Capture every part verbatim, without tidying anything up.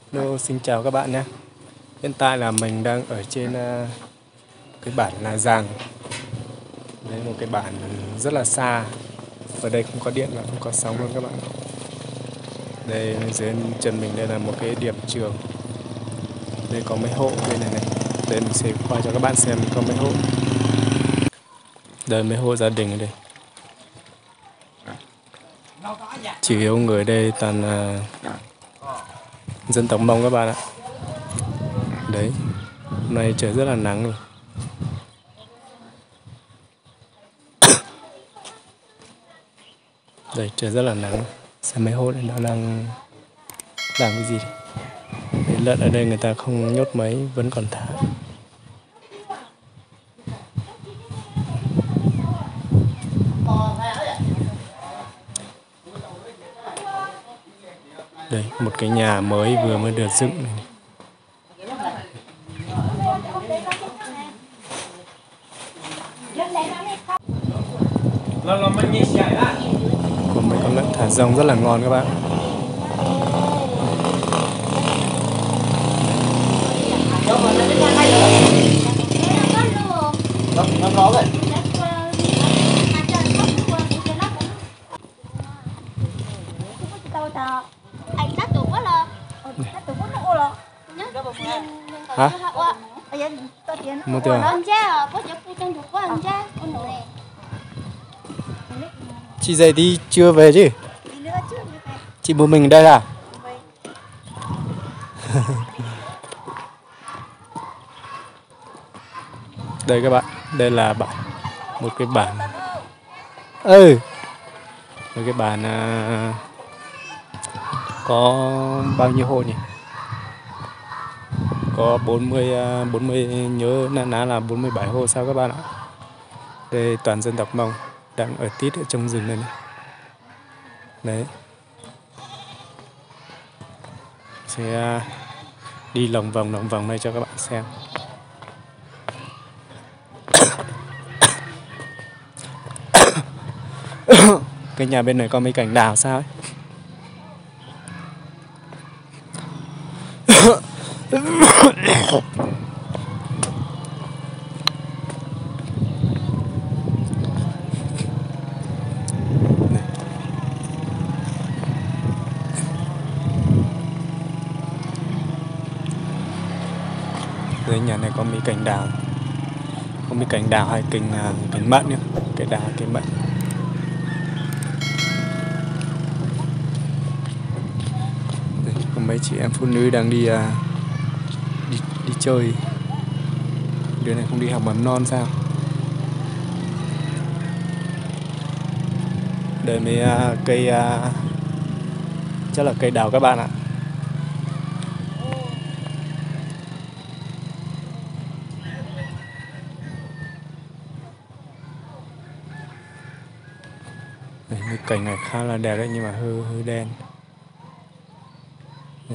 Hello, xin chào các bạn nhé. Hiện tại là mình đang ở trên uh, cái bản La Giang. Đấy, một cái bản rất là xa. Ở đây không có điện và không có sóng luôn các bạn. Đây dưới chân mình đây là một cái điểm trường. Đây có mấy hộ bên này này. Đây mình sẽ qua cho các bạn xem có mấy hộ. Đây mấy hộ gia đình ở đây. Chủ yếu người ở đây toàn là dân tộc Mông các bạn ạ. Đấy, hôm nay trời rất là nắng rồi. Đây trời rất là nắng. Xem mấy hộ này nó đang làm cái gì. Đấy, lợn ở đây người ta không nhốt mấy, vẫn còn thả. Đây, một cái nhà mới vừa mới được dựng này. Có mấy con lợn thả rông rất là ngon các bạn. Hả? Mua tiền à? Chị dậy đi chưa về chứ? Chị một mình ở đây à? Đây các bạn, đây là bản một cái bản. Ừ. Một cái bản à, có bao nhiêu hộ nhỉ? Có bốn mươi bốn mươi nhớ ná là bốn mươi bảy hộ sao các bạn ạ. Đây toàn dân tộc Mông đang ở tít ở trong rừng này, này. Đấy. Sẽ đi lòng vòng lòng vòng đây cho các bạn xem. Cái nhà bên này có mấy cành đào sao ấy. Dưới nhà này có mấy cành đào, có mấy cành đào hay cành cành mận nữa, cái đào cái mận. Đây, có mấy chị em phụ nữ đang đi uh, đi, đi chơi. Đứa này không đi học mầm non sao? Đây mấy uh, cây uh, chắc là cây đào các bạn ạ. Đấy, cái cành này khá là đẹp đấy nhưng mà hơi hơi đen. Đấy.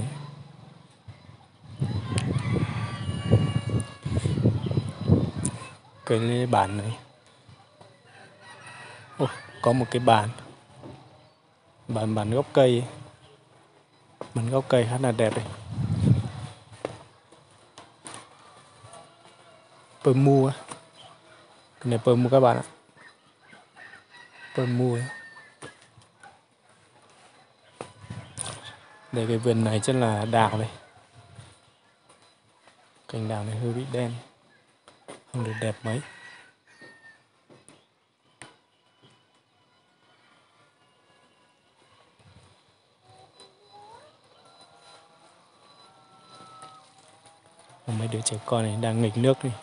Cái bàn này. Ồ, có một cái bàn. Bàn bàn gốc cây. Bàn gốc cây khá là đẹp đấy. Pơ mu á. Cái này pơ mu các bạn ạ. Pơ mu ấy. Đây cái vườn này chắc là đào đây. Cành đào này hơi bị đen, không được đẹp mấy. Mấy đứa trẻ con này đang nghịch nước đi.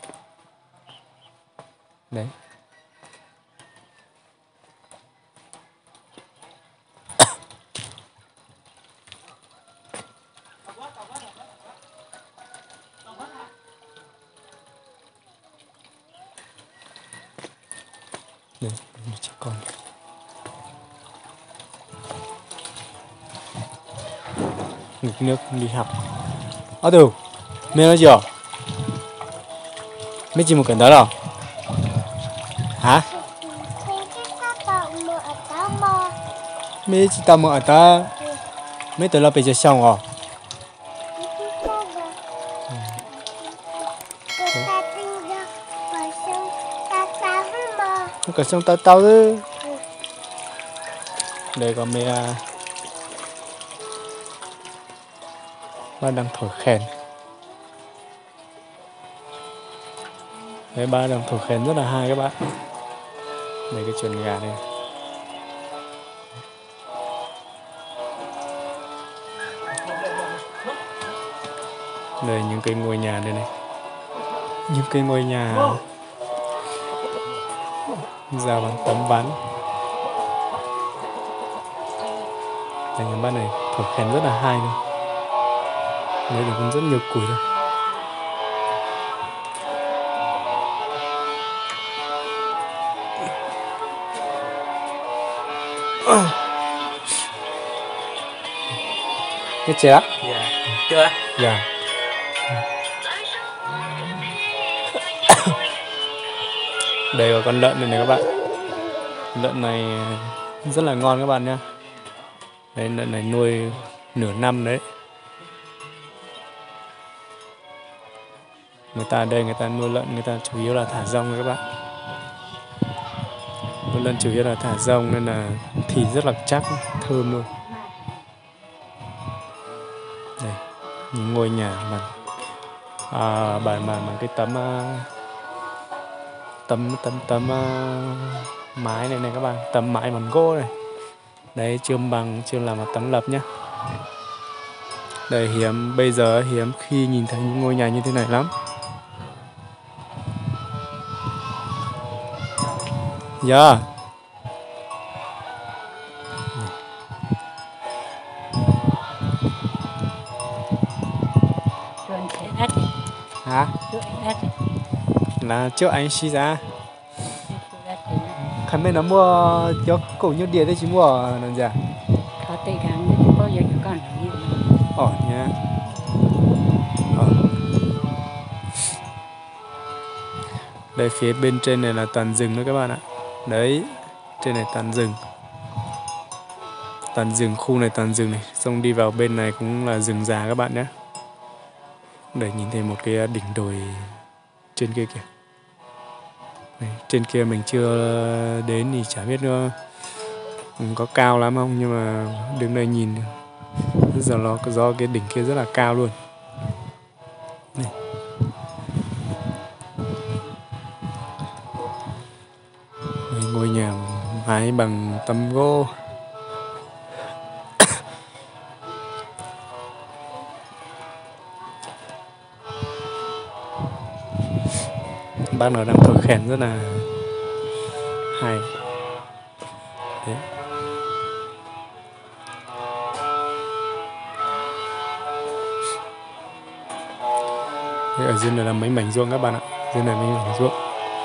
Đấy. Đây, trẻ con. Nghịch nước đi học. Ở đâu? Mẹ nói gì à? Mẹ chỉ một cái đó đâu? Hả? Mẹ chỉ tao một ở ta. Mẹ tới là bây giờ xong rồi. Cả sông tao tao chứ. Đây có mấy à, ba đang thổi kèn. Đấy, ba đang thổi kèn rất là hay các bạn. Đây cái chuồng gà này. Đây những cái ngôi nhà đây này. Những cái ngôi nhà ra bằng tấm ván. Đây những bác này thổi kèn rất là hay này. Đây là cũng rất nhiều củi thôi. Cái chè á? Dạ. Chưa? Dạ. Đây có con lợn này, này các bạn. Lợn này rất là ngon các bạn nhé. Đấy, lợn này nuôi nửa năm đấy. Người ta ở đây người ta nuôi lợn, người ta chủ yếu là thả rông các bạn. Nuôi lợn chủ yếu là thả rông nên là thịt rất là chắc, thơm luôn. Đây, những ngôi nhà bằng à, bằng, bằng, bằng cái tấm tấm tấm tấm uh, mái này này các bạn, tấm mái bằng gỗ này. Đấy, chưa bằng chưa làm bằng tấm lập nhá. Đây hiếm, bây giờ hiếm khi nhìn thấy những ngôi nhà như thế này lắm. Yeah. Hả? Là trước anh xí ra. Khánh bên nó mua cho cổ như địa đấy chỉ mua ở làm gì à? Có tỷ kháng bao giờ cho con như Ổn nha. Ờ. Đây phía bên trên này là toàn rừng nữa các bạn ạ. Đấy, trên này toàn rừng. Toàn rừng, khu này toàn rừng này. Xong đi vào bên này cũng là rừng già các bạn nhé. Để nhìn thấy một cái đỉnh đồi trên kia kìa. Này, trên kia mình chưa đến thì chả biết nó có cao lắm không, nhưng mà đứng đây nhìn giờ nó do cái đỉnh kia rất là cao luôn. Này. Đây, ngôi nhà mái bằng tấm gỗ. Bác nào đang thổi kèn rất là hay. Đấy. Thế ở dưới này là mấy mảnh ruộng các bạn ạ. Dưới này mấy mảnh ruộng.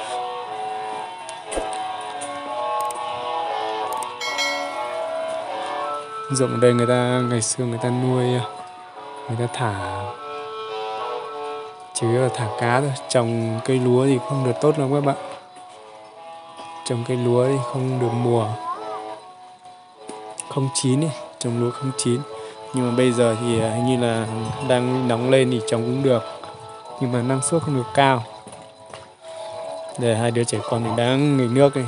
Ruộng ở đây người ta ngày xưa người ta nuôi, người ta thả, chủ yếu là thả cá thôi. Trồng cây lúa thì không được tốt lắm các bạn. Trồng cây lúa thì không được mùa, không chín đi, trồng lúa không chín. Nhưng mà bây giờ thì hình như là đang nóng lên thì trồng cũng được, nhưng mà năng suất không được cao. Để hai đứa trẻ con thì đang nghịch nước này.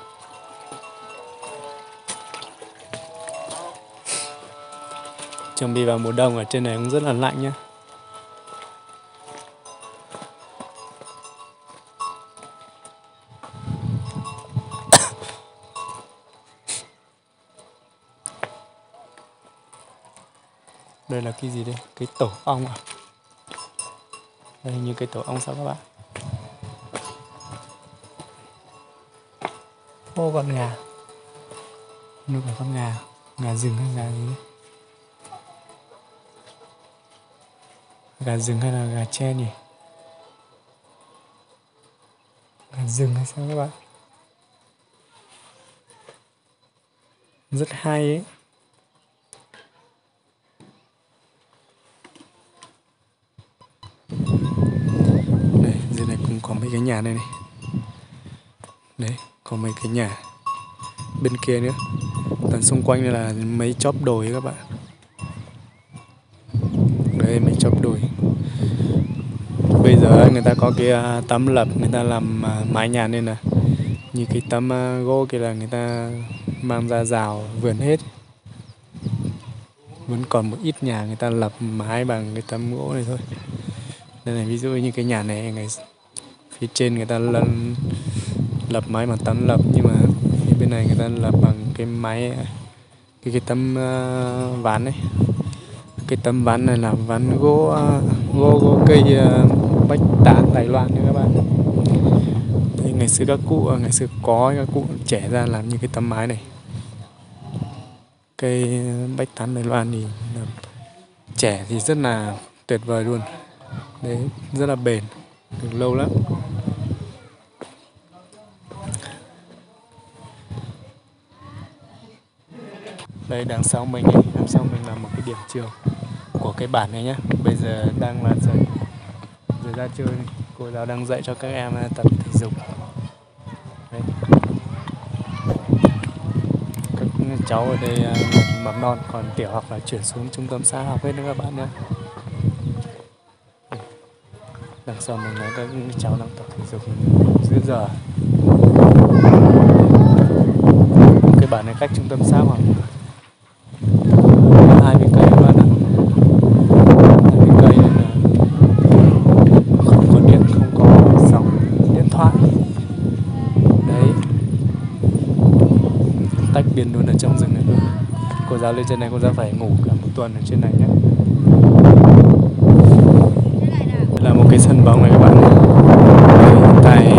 Chuẩn bị vào mùa đông ở trên này cũng rất là lạnh nhá. Đây là cái gì đây? Cái tổ ong à? Đây như cái tổ ong sao các bạn? Ô con gà. Nuôi cả con gà. Gà rừng hay gà gì đấy? Gà rừng hay là gà tre nhỉ? Gà rừng hay sao các bạn? Rất hay ấy. Đây, dưới này cũng có mấy cái nhà này này. Đấy, có mấy cái nhà. Bên kia nữa. Toàn xung quanh đây là mấy chóp đồi các bạn. Đây mấy chóp đồi. Bây giờ người ta có cái tấm lập, người ta làm mái nhà nên là Như cái tấm à, gỗ kia là người ta mang ra rào vườn hết. Vẫn còn một ít nhà người ta lập mái bằng cái tấm gỗ này thôi. Đây này, ví dụ như cái nhà này ngày phía trên người ta lân lập mái bằng tấm lập, nhưng mà phía bên này người ta lập bằng cái máy cái cái tấm uh, ván ấy. Cái tấm ván này là ván gỗ uh, gỗ gỗ cây uh, bách tán Đài Loan nha các bạn. Thì ngày xưa các cụ ngày xưa có các cụ trẻ ra làm như cái tấm mái này. Cây bách tán Đài Loan thì trẻ thì rất là tuyệt vời luôn. Đấy, rất là bền, được lâu lắm. Đây đằng sau mình ấy, đằng sau mình là một cái điểm trường của cái bản này nhá. Bây giờ đang là giờ, giờ ra chơi này. Cô giáo đang dạy cho các em tập thể dục. Đấy. Các cháu ở đây mầm non, còn tiểu học là chuyển xuống trung tâm xã học hết nữa các bạn nhé. Đằng sau mình là các cháu đang tập thể dục giữa giờ. Cái bản này cách trung tâm xã khoảng hai mươi cây các bạn ạ. hai mươi cây nên là không có điện, không có sóng điện thoại. Đấy, tách biệt luôn ở trong rừng này luôn. Cô giáo lên trên này, cô giáo phải ngủ cả một tuần ở trên này nhé. Là một cái sân bóng này các bạn. Hiện tại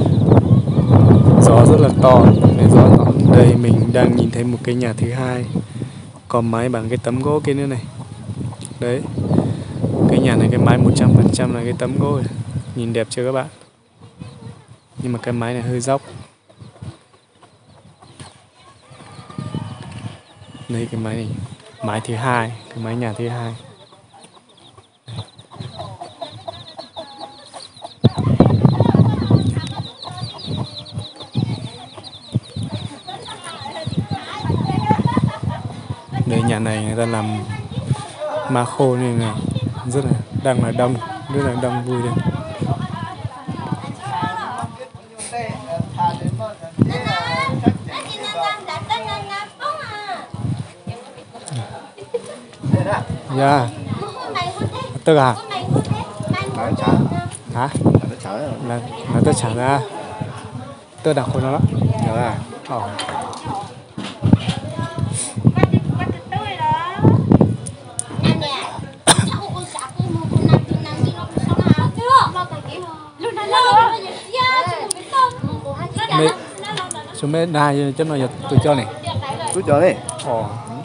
gió rất là to, này gió to. Đây mình đang nhìn thấy một cái nhà thứ hai, có mái bằng cái tấm gỗ kia nữa này. Đấy, cái nhà này cái mái một trăm phần trăm là cái tấm gỗ này. Nhìn đẹp chưa các bạn? Nhưng mà cái mái này hơi dốc. Đây cái mái này, mái thứ hai, cái mái nhà thứ hai. Đây nhà này người ta làm ma khô nên là rất là đang là đông, rất là đông vui đây. Dạ. Tức à? Hả? Là là tôi trả ra. Tôi đặt khối nó đó. Dạ. Ờ. Mẹ, chúng mẹ đai cho nó giờ tôi cho này. Tôi cho này. Ồ.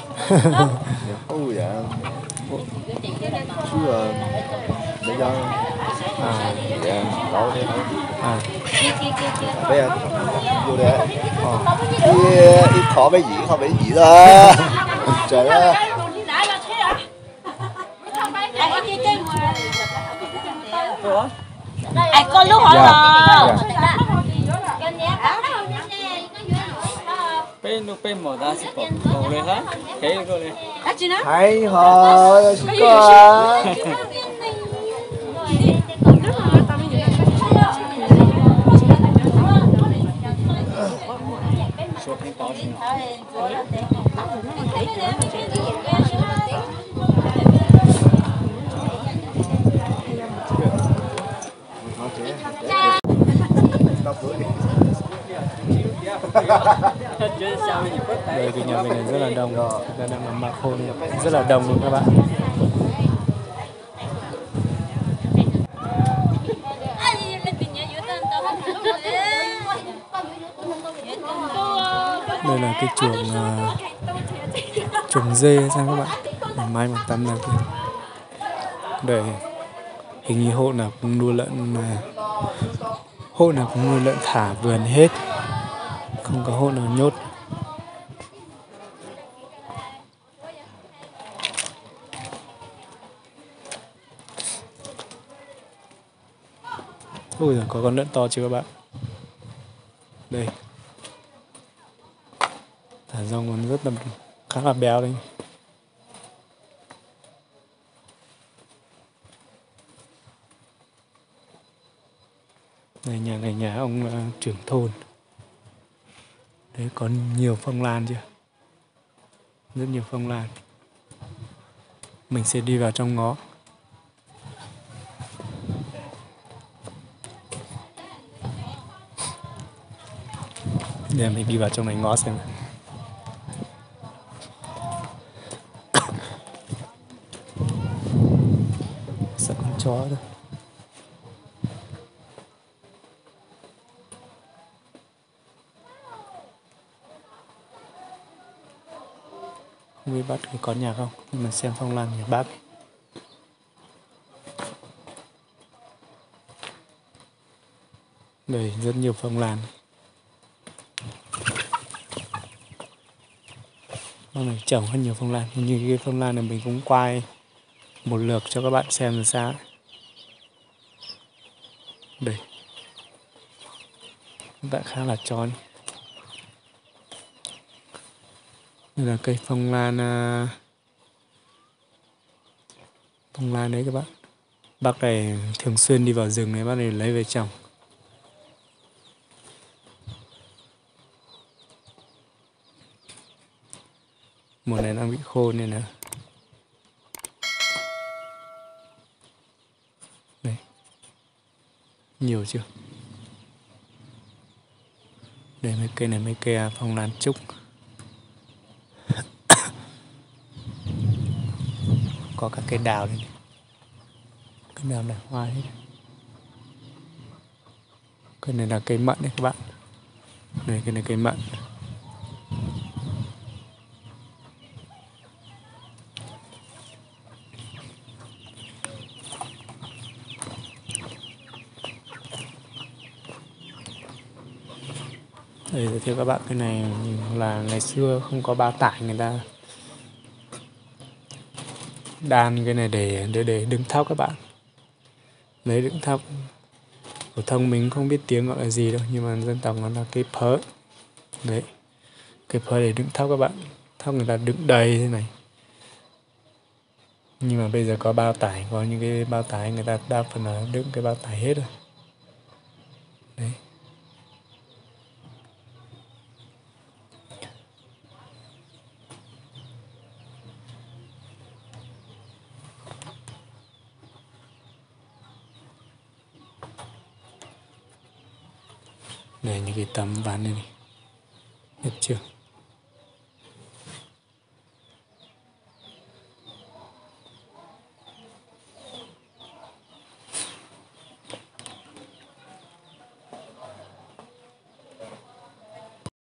Ôi dạ. Chú là để cho. À. Dạ, đó thế thôi. À. Đây à. Vô đây. Ờ. Ít khó với gì, khó với gì đó. Trời ơi. Ai con lúc hỏi là Pen no pen mo da si po. Ko le ha. Ke ko le. Hay ho, có. Shopping bao nhiêu? Đây cái nhà mình này rất là đông, chúng ta đang làm ma khô rất là đông luôn các bạn. Đây là cái chuồng uh, chuồng dê hay sao các bạn, làm mai bằng tấm này kia. Để hình như hộ nào cũng nuôi lợn mà hộ nào cũng nuôi lợn thả vườn hết, không có hộ nào nhốt. Ôi giời, có con lợn to chưa các bạn? Đây, thả rong còn rất là khá là béo đấy. Đây nhà này nhà ông uh, trưởng thôn. Đấy, có nhiều phong lan chưa? Rất nhiều phong lan. Mình sẽ đi vào trong ngõ. Để mình đi vào trong này ngõ xem. Sợ con chó thôi. Không biết bác có nhà không? Mình xem phong lan nhà bác. Đây rất nhiều phong lan. Hôm này trồng rất nhiều phong lan. Như cái phong lan này mình cũng quay một lượt cho các bạn xem làm sao. Đây. Đã khá là tròn. Đây là cây phong lan. Phong lan đấy các bạn. Bác này thường xuyên đi vào rừng này, bác này lấy về trồng. Mùa này đang bị khô nên là đây. Nhiều chưa? Đây mấy cây này, mấy cây phong lan trúc. Có cả cây đào đây này. Cây đào nở hoa hết. Cây này là cây mận đấy các bạn. Đây, cây này cây mận. Đây, giới thiệu các bạn, cái này là ngày xưa không có bao tải, người ta đan cái này để để để đựng thóc các bạn. Lấy đựng thóc. Phổ thông mình không biết tiếng gọi là gì đâu, nhưng mà dân tộc nó là cây phớ. Đấy. Cây phớ để đựng thóc các bạn. Thóc người ta đựng đầy thế này. Nhưng mà bây giờ có bao tải, có những cái bao tải người ta đa phần là đựng cái bao tải hết rồi. Đấy. Đây, những cái tấm ván này này. Hết chưa?